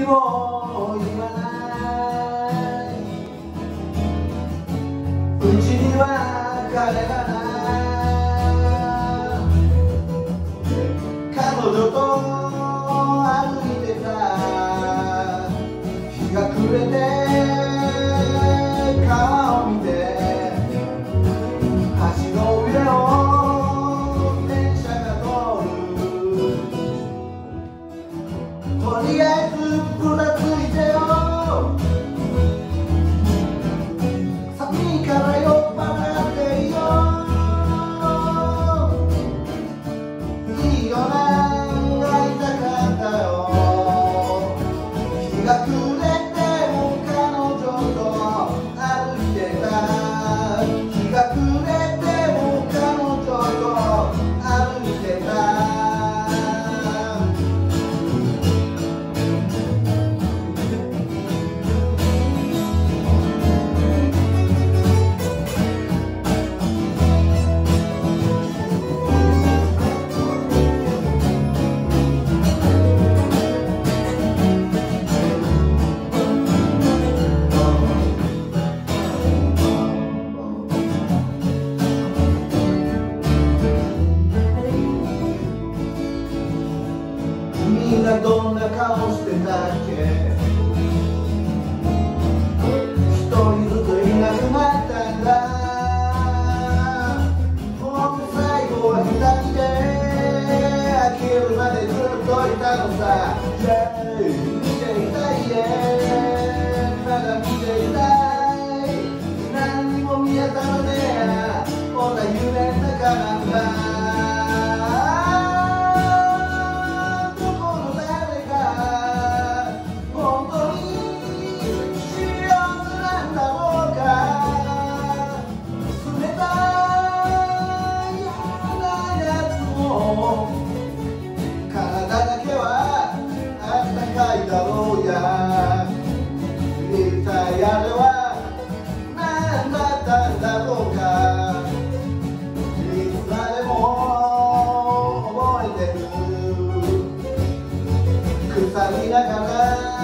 も言わない、うちには彼がない、彼女と歩いてた日が暮れて川を見て橋の上を電車が通る、とりあえずふらついてよ、寒いから酔っ払っていいよ、いいよな会いたかったよ、日が暮れても彼女と歩いてた、日が暮れても彼女と歩いてた、みんなどんな顔してたっけ、一人ずついなくなったんだ、もう最後は二人で飽きるまでずっといたのさ、見ていたいね、まだ見ていたい、何にも見当たらねえ、こんな夢の中なんだ、体だけはあったかいだろうや、一体あれは何だったんだろうか、いつまでも覚えてる、腐りながら